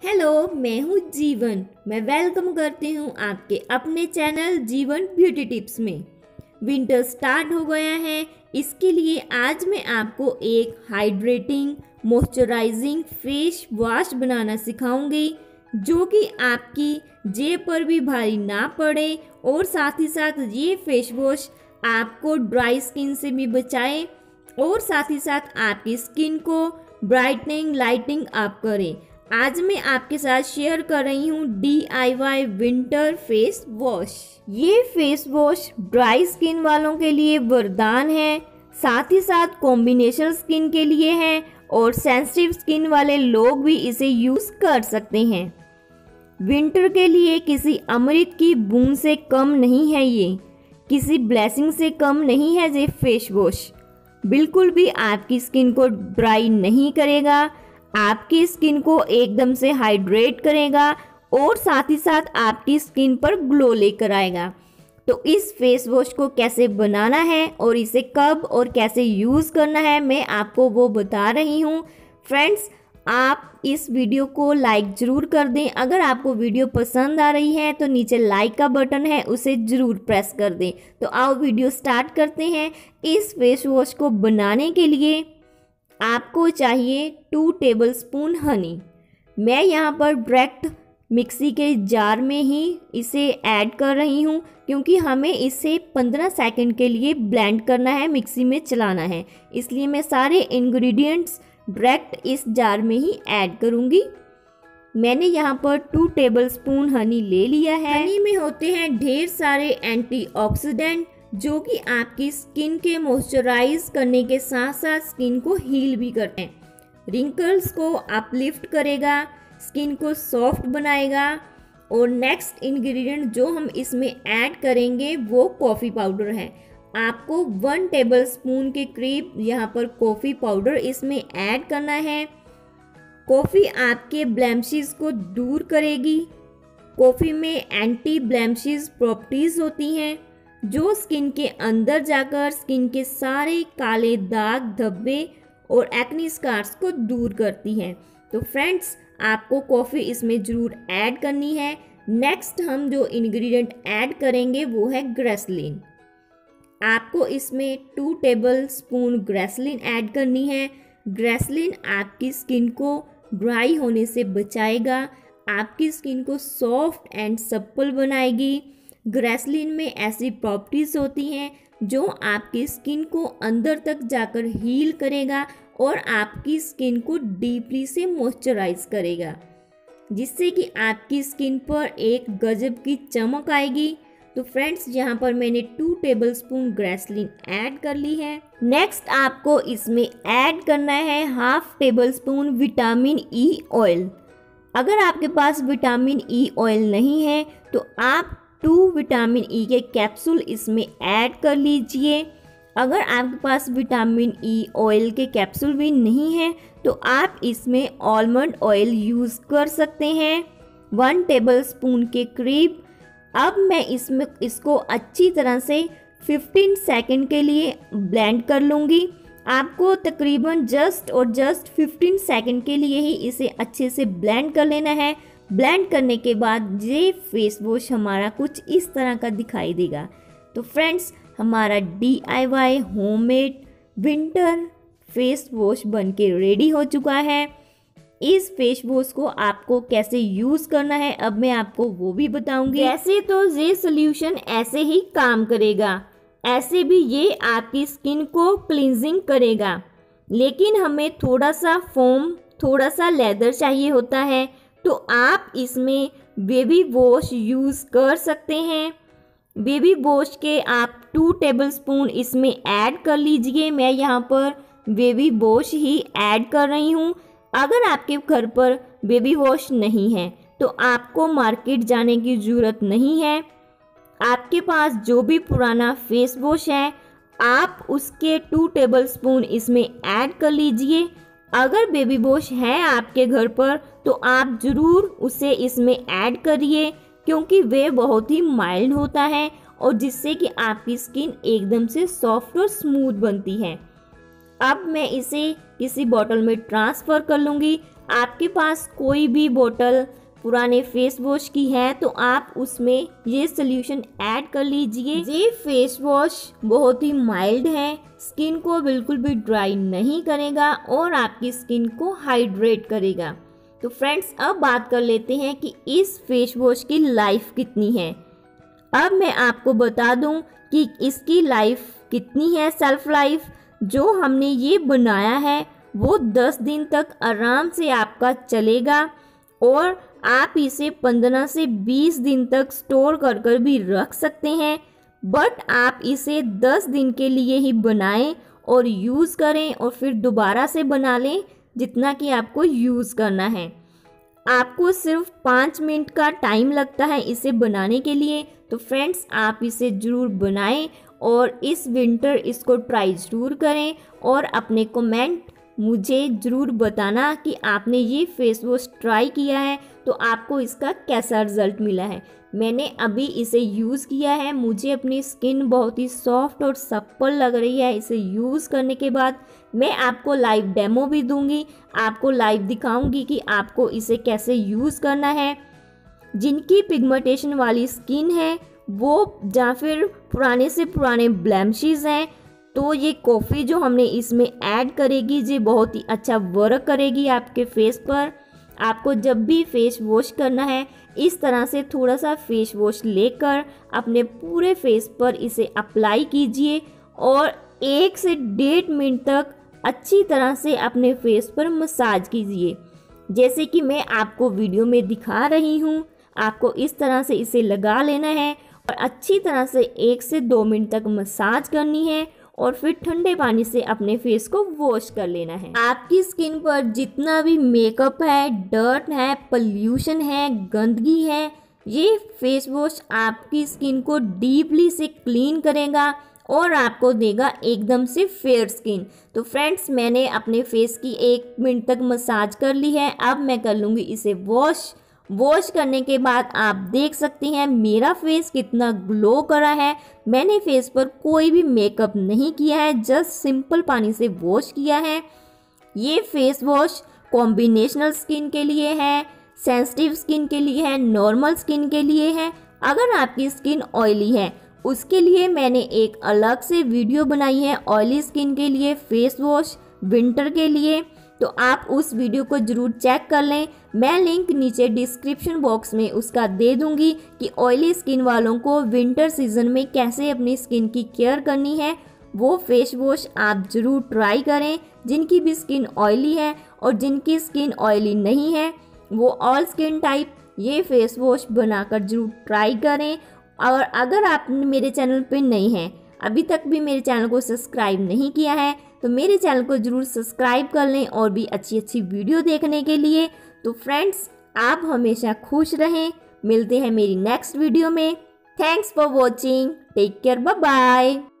Hello, मैं हूँ जीवन। मैं वेलकम करती हूँ आपके अपने चैनल जीवन ब्यूटी टिप्स में। विंटर स्टार्ट हो गया है, इसके लिए आज मैं आपको एक हाइड्रेटिंग मॉइस्चराइजिंग फेस वॉश बनाना सिखाऊंगी जो कि आपकी जेब पर भी भारी ना पड़े और साथ ही साथ ये फेस वॉश आपको ड्राई स्किन से भी बचाए और साथ ही साथ आपकी स्किन को ब्राइटनिंग लाइटिंग अप करे। आज मैं आपके साथ शेयर कर रही हूँ DIY विंटर फेस वॉश। ये फेस वॉश ड्राई स्किन वालों के लिए वरदान है, साथ ही साथ कॉम्बिनेशन स्किन के लिए है और सेंसिटिव स्किन वाले लोग भी इसे यूज कर सकते हैं। विंटर के लिए किसी अमृत की बूंद से कम नहीं है, ये किसी ब्लेसिंग से कम नहीं है। ये फेस वॉश बिल्कुल भी आपकी स्किन को ड्राई नहीं करेगा, आपकी स्किन को एकदम से हाइड्रेट करेगा और साथ ही साथ आपकी स्किन पर ग्लो लेकर आएगा। तो इस फेस वॉश को कैसे बनाना है और इसे कब और कैसे यूज़ करना है मैं आपको वो बता रही हूँ। फ्रेंड्स, आप इस वीडियो को लाइक ज़रूर कर दें। अगर आपको वीडियो पसंद आ रही है तो नीचे लाइक का बटन है, उसे ज़रूर प्रेस कर दें। तो आओ वीडियो स्टार्ट करते हैं। इस फेस वॉश को बनाने के लिए आपको चाहिए 2 टेबलस्पून हनी। मैं यहाँ पर डायरेक्ट मिक्सी के जार में ही इसे ऐड कर रही हूँ क्योंकि हमें इसे 15 सेकंड के लिए ब्लेंड करना है, मिक्सी में चलाना है, इसलिए मैं सारे इंग्रेडिएंट्स डायरेक्ट इस जार में ही ऐड करूँगी। मैंने यहाँ पर 2 टेबलस्पून हनी ले लिया है। हनी में होते हैं ढेर सारे एंटीऑक्सीडेंट जो कि आपकी स्किन के मॉइस्चराइज करने के साथ साथ स्किन को हील भी करते हैं। रिंकल्स को अपलिफ्ट करेगा, स्किन को सॉफ्ट बनाएगा। और नेक्स्ट इंग्रेडिएंट जो हम इसमें ऐड करेंगे वो कॉफ़ी पाउडर है। आपको 1 टेबलस्पून के करीब यहाँ पर कॉफ़ी पाउडर इसमें ऐड करना है। कॉफ़ी आपके ब्लेमिशेस को दूर करेगी। कॉफ़ी में एंटी ब्लेमिशेस प्रॉपर्टीज़ होती हैं जो स्किन के अंदर जाकर स्किन के सारे काले दाग धब्बे और एक्नी स्कार्स को दूर करती हैं। तो फ्रेंड्स, आपको कॉफ़ी इसमें ज़रूर ऐड करनी है। नेक्स्ट हम जो इंग्रेडिएंट ऐड करेंगे वो है ग्रेसलीन। आपको इसमें 2 टेबलस्पून ग्रेसलीन ऐड करनी है। ग्रेसलीन आपकी स्किन को ड्राई होने से बचाएगा, आपकी स्किन को सॉफ्ट एंड सप्पल बनाएगी। ग्रेसलीन में ऐसी प्रॉपर्टीज़ होती हैं जो आपकी स्किन को अंदर तक जाकर हील करेगा और आपकी स्किन को डीपली से मॉइस्चराइज करेगा, जिससे कि आपकी स्किन पर एक गजब की चमक आएगी। तो फ्रेंड्स, यहाँ पर मैंने 2 टेबलस्पून ग्रेसलीन ऐड कर ली है। नेक्स्ट आपको इसमें ऐड करना है 1/2 टेबलस्पून विटामिन ई ऑयल। अगर आपके पास विटामिन ई ऑयल नहीं है तो आप 2 विटामिन ई के कैप्सूल इसमें ऐड कर लीजिए। अगर आपके पास विटामिन ई ऑयल के कैप्सूल भी नहीं है तो आप इसमें आलमंड ऑयल यूज़ कर सकते हैं 1 टेबलस्पून के करीब। अब मैं इसको अच्छी तरह से 15 सेकंड के लिए ब्लेंड कर लूँगी। आपको तकरीबन जस्ट 15 सेकंड के लिए ही इसे अच्छे से ब्लेंड कर लेना है। ब्लेंड करने के बाद ये फेस वॉश हमारा कुछ इस तरह का दिखाई देगा। तो फ्रेंड्स, हमारा DIY homemade winter face wash बनके रेडी हो चुका है। इस फेस वॉश को आपको कैसे यूज़ करना है अब मैं आपको वो भी बताऊंगी। वैसे तो ये सोल्यूशन ऐसे ही काम करेगा, ऐसे भी ये आपकी स्किन को क्लींजिंग करेगा, लेकिन हमें थोड़ा सा फोम, थोड़ा सा लेदर चाहिए होता है, तो आप इसमें बेबी वॉश यूज़ कर सकते हैं। बेबी वॉश के आप 2 टेबलस्पून इसमें ऐड कर लीजिए। मैं यहाँ पर बेबी वॉश ही ऐड कर रही हूँ। अगर आपके घर पर बेबी वॉश नहीं है तो आपको मार्केट जाने की ज़रूरत नहीं है। आपके पास जो भी पुराना फेस वॉश है आप उसके 2 टेबलस्पून इसमें ऐड कर लीजिए। अगर बेबी वॉश है आपके घर पर तो आप ज़रूर उसे इसमें ऐड करिए क्योंकि वे बहुत ही माइल्ड होता है और जिससे कि आपकी स्किन एकदम से सॉफ्ट और स्मूथ बनती है। अब मैं इसे किसी बॉटल में ट्रांसफ़र कर लूँगी। आपके पास कोई भी बोतल पुराने फेस वॉश की है तो आप उसमें ये सोल्यूशन ऐड कर लीजिए। ये फेस वॉश बहुत ही माइल्ड है, स्किन को बिल्कुल भी ड्राई नहीं करेगा और आपकी स्किन को हाइड्रेट करेगा। तो फ्रेंड्स, अब बात कर लेते हैं कि इस फेस वॉश की लाइफ कितनी है। अब मैं आपको बता दूं कि इसकी लाइफ कितनी है। सेल्फ लाइफ जो हमने ये बनाया है वो 10 दिन तक आराम से आपका चलेगा और आप इसे 15 से 20 दिन तक स्टोर कर कर भी रख सकते हैं। बट आप इसे 10 दिन के लिए ही बनाएं और यूज़ करें और फिर दोबारा से बना लें जितना कि आपको यूज़ करना है। आपको सिर्फ 5 मिनट का टाइम लगता है इसे बनाने के लिए। तो फ्रेंड्स, आप इसे ज़रूर बनाएं और इस विंटर इसको ट्राई ज़रूर करें और अपने कमेंट मुझे ज़रूर बताना कि आपने ये फेस वॉश ट्राई किया है तो आपको इसका कैसा रिज़ल्ट मिला है। मैंने अभी इसे यूज़ किया है, मुझे अपनी स्किन बहुत ही सॉफ्ट और सप्पल लग रही है। इसे यूज़ करने के बाद मैं आपको लाइव डेमो भी दूंगी, आपको लाइव दिखाऊंगी कि आपको इसे कैसे यूज़ करना है। जिनकी पिगमेंटेशन वाली स्किन है वो या फिर पुराने से पुराने ब्लेमिशेस हैं तो ये कॉफ़ी जो हमने इसमें ऐड करेगी ये बहुत ही अच्छा वर्क करेगी आपके फेस पर। आपको जब भी फेस वॉश करना है इस तरह से थोड़ा सा फेस वॉश लेकर अपने पूरे फेस पर इसे अप्लाई कीजिए और 1 से 1.5 मिनट तक अच्छी तरह से अपने फेस पर मसाज कीजिए। जैसे कि मैं आपको वीडियो में दिखा रही हूँ, आपको इस तरह से इसे लगा लेना है और अच्छी तरह से 1 से 2 मिनट तक मसाज करनी है और फिर ठंडे पानी से अपने फेस को वॉश कर लेना है। आपकी स्किन पर जितना भी मेकअप है, डर्ट है, पोल्यूशन है, गंदगी है, ये फेस वॉश आपकी स्किन को डीपली से क्लीन करेगा और आपको देगा एकदम से फेयर स्किन। तो फ्रेंड्स, मैंने अपने फेस की 1 मिनट तक मसाज कर ली है। अब मैं कर लूँगी इसे वॉश करने के बाद आप देख सकते हैं मेरा फेस कितना ग्लो करा है। मैंने फेस पर कोई भी मेकअप नहीं किया है, जस्ट सिंपल पानी से वॉश किया है। ये फेस वॉश कॉम्बिनेशनल स्किन के लिए है, सेंसिटिव स्किन के लिए है, नॉर्मल स्किन के लिए है। अगर आपकी स्किन ऑयली है उसके लिए मैंने एक अलग से वीडियो बनाई है, ऑयली स्किन के लिए फेस वॉश विंटर के लिए, तो आप उस वीडियो को ज़रूर चेक कर लें। मैं लिंक नीचे डिस्क्रिप्शन बॉक्स में उसका दे दूंगी कि ऑयली स्किन वालों को विंटर सीजन में कैसे अपनी स्किन की केयर करनी है। वो फेस वॉश आप ज़रूर ट्राई करें। जिनकी भी स्किन ऑयली है और जिनकी स्किन ऑयली नहीं है वो ऑल स्किन टाइप ये फेस वॉश बनाकर ज़रूर ट्राई करें। और अगर आप मेरे चैनल पे नए हैं, अभी तक भी मेरे चैनल को सब्सक्राइब नहीं किया है तो मेरे चैनल को ज़रूर सब्सक्राइब कर लें और भी अच्छी अच्छी वीडियो देखने के लिए। तो फ्रेंड्स, आप हमेशा खुश रहें। मिलते हैं मेरी नेक्स्ट वीडियो में। Thanks for watching. Take care, bye bye.